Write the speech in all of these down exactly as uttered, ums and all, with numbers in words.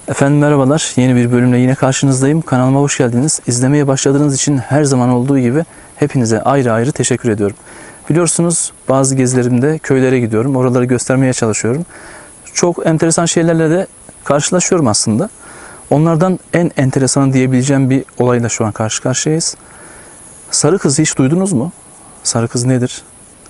Efendim merhabalar. Yeni bir bölümle yine karşınızdayım. Kanalıma hoş geldiniz. İzlemeye başladığınız için her zaman olduğu gibi hepinize ayrı ayrı teşekkür ediyorum. Biliyorsunuz bazı gezilerimde köylere gidiyorum. Oraları göstermeye çalışıyorum. Çok enteresan şeylerle de karşılaşıyorum aslında. Onlardan en enteresanı diyebileceğim bir olayla şu an karşı karşıyayız. Sarı kızı hiç duydunuz mu? Sarı kız nedir?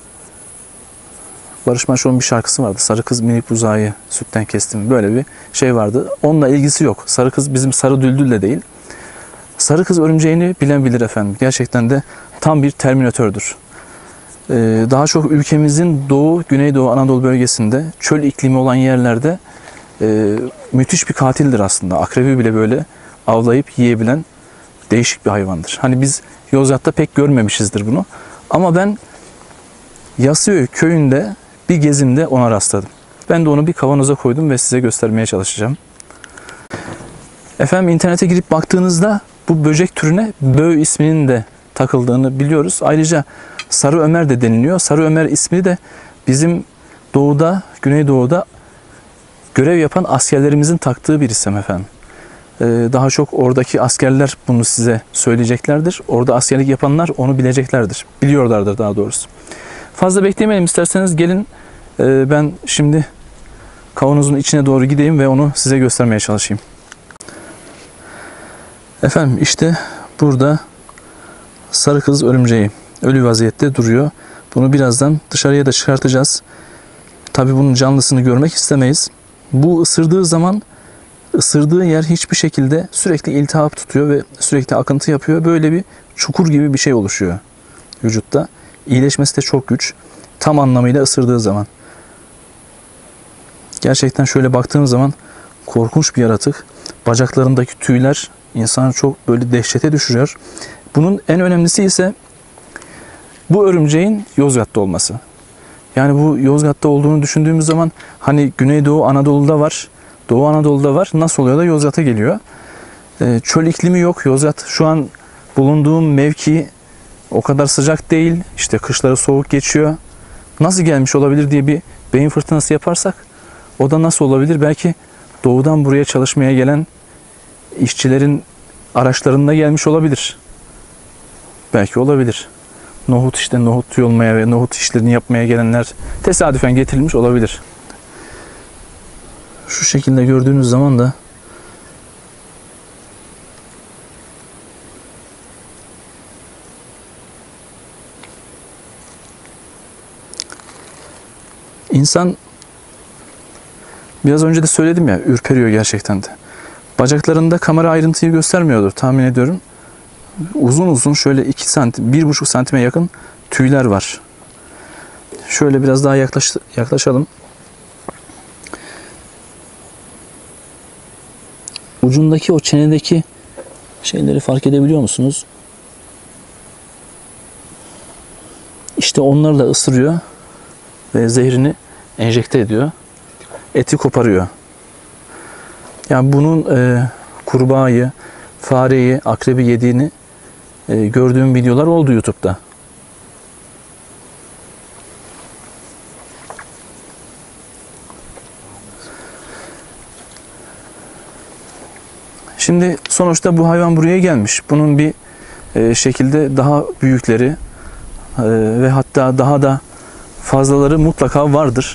Barış Manço'nun bir şarkısı vardı. Sarı kız minik buzağı sütten kestim. Böyle bir şey vardı. Onunla ilgisi yok. Sarı kız bizim sarı düldül de değil. Sarı kız örümceğini bilen bilir efendim. Gerçekten de tam bir terminatördür. Ee, daha çok ülkemizin doğu, güneydoğu Anadolu bölgesinde çöl iklimi olan yerlerde e, müthiş bir katildir aslında. Akrebi bile böyle avlayıp yiyebilen değişik bir hayvandır. Hani biz Yozgat'ta pek görmemişizdir bunu. Ama ben Yasıköy köyünde bir gezimde ona rastladım. Ben de onu bir kavanoza koydum ve size göstermeye çalışacağım. Efendim internete girip baktığınızda bu böcek türüne böğ isminin de takıldığını biliyoruz. Ayrıca Sarı Ömer de deniliyor. Sarı Ömer ismi de bizim doğuda, güneydoğuda görev yapan askerlerimizin taktığı bir isim efendim. Ee, daha çok oradaki askerler bunu size söyleyeceklerdir. Orada askerlik yapanlar onu bileceklerdir. Biliyorlardır daha doğrusu. Fazla beklemeyelim isterseniz gelin e, ben şimdi kavanozun içine doğru gideyim ve onu size göstermeye çalışayım. Efendim işte burada sarı kız örümceği ölü vaziyette duruyor. Bunu birazdan dışarıya da çıkartacağız. Tabii bunun canlısını görmek istemeyiz. Bu ısırdığı zaman ısırdığı yer hiçbir şekilde sürekli iltihap tutuyor ve sürekli akıntı yapıyor. Böyle bir çukur gibi bir şey oluşuyor vücutta. İyileşmesi de çok güç. Tam anlamıyla ısırdığı zaman. Gerçekten şöyle baktığımız zaman korkunç bir yaratık. Bacaklarındaki tüyler insanı çok böyle dehşete düşürüyor. Bunun en önemlisi ise bu örümceğin Yozgat'ta olması. Yani bu Yozgat'ta olduğunu düşündüğümüz zaman hani Güneydoğu Anadolu'da var, Doğu Anadolu'da var. Nasıl oluyor da Yozgat'a geliyor? Ee, çöl iklimi yok. Yozgat şu an bulunduğum mevki o kadar sıcak değil. İşte kışları soğuk geçiyor. Nasıl gelmiş olabilir diye bir beyin fırtınası yaparsak o da nasıl olabilir? Belki doğudan buraya çalışmaya gelen işçilerin araçlarında gelmiş olabilir. Belki olabilir. Nohut işte nohut yolmaya ve nohut işlerini yapmaya gelenler tesadüfen getirilmiş olabilir. Şu şekilde gördüğünüz zaman da İnsan biraz önce de söyledim ya ürperiyor gerçekten de. Bacaklarında kamera ayrıntıyı göstermiyordur tahmin ediyorum. Uzun uzun şöyle iki santim, bir buçuk santime yakın tüyler var. Şöyle biraz daha yaklaş, yaklaşalım. Ucundaki o çenedeki şeyleri fark edebiliyor musunuz? İşte onlarla ısırıyor ve zehrini enjekte ediyor. Eti koparıyor. Yani bunun e, kurbağayı, fareyi, akrebi yediğini e, gördüğüm videolar oldu YouTube'da. Şimdi sonuçta bu hayvan buraya gelmiş. Bunun bir e, şekilde daha büyükleri e, ve hatta daha da fazlaları mutlaka vardır.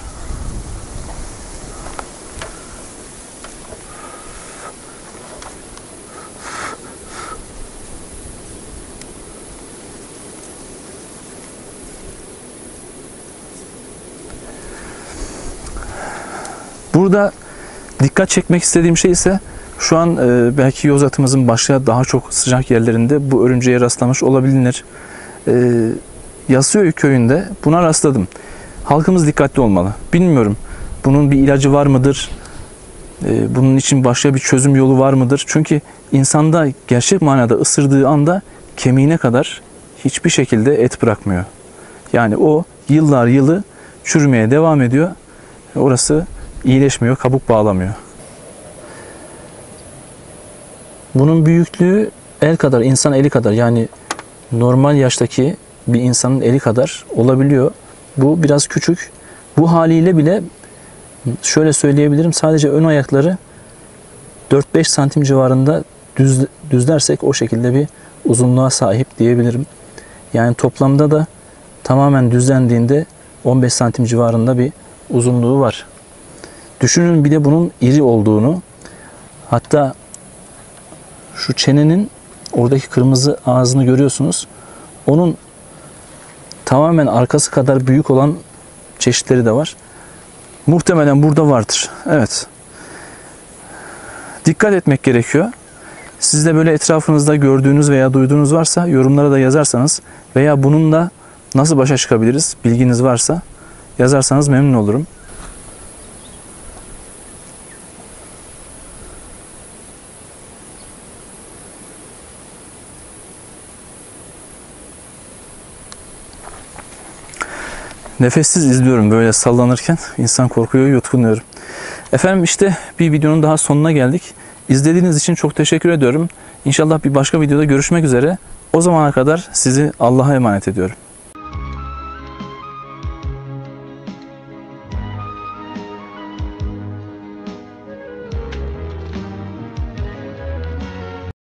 Burada dikkat çekmek istediğim şey ise şu an e, belki Yozgat'ımızın başka daha çok sıcak yerlerinde bu örümceğe rastlamış olabilir. E, Yasıköy köyünde buna rastladım. Halkımız dikkatli olmalı. Bilmiyorum bunun bir ilacı var mıdır? E, bunun için başka bir çözüm yolu var mıdır? Çünkü insanda gerçek manada ısırdığı anda kemiğine kadar hiçbir şekilde et bırakmıyor. Yani o yıllar yılı çürümeye devam ediyor. Orası iyileşmiyor, kabuk bağlamıyor. Bunun büyüklüğü el kadar, insan eli kadar, yani normal yaştaki bir insanın eli kadar olabiliyor. Bu biraz küçük. Bu haliyle bile şöyle söyleyebilirim, sadece ön ayakları dört beş santim civarında düz, düzlersek o şekilde bir uzunluğa sahip diyebilirim. Yani toplamda da tamamen düzlendiğinde on beş santim civarında bir uzunluğu var. Düşünün bir de bunun iri olduğunu. Hatta şu çenenin oradaki kırmızı ağzını görüyorsunuz. Onun tamamen arkası kadar büyük olan çeşitleri de var. Muhtemelen burada vardır. Evet. Dikkat etmek gerekiyor. Siz de böyle etrafınızda gördüğünüz veya duyduğunuz varsa yorumlara da yazarsanız veya bununla nasıl başa çıkabiliriz bilginiz varsa yazarsanız memnun olurum. Nefessiz izliyorum böyle sallanırken, insan korkuyor, yutkunuyorum. Efendim işte bir videonun daha sonuna geldik. İzlediğiniz için çok teşekkür ediyorum. İnşallah bir başka videoda görüşmek üzere. O zamana kadar sizi Allah'a emanet ediyorum.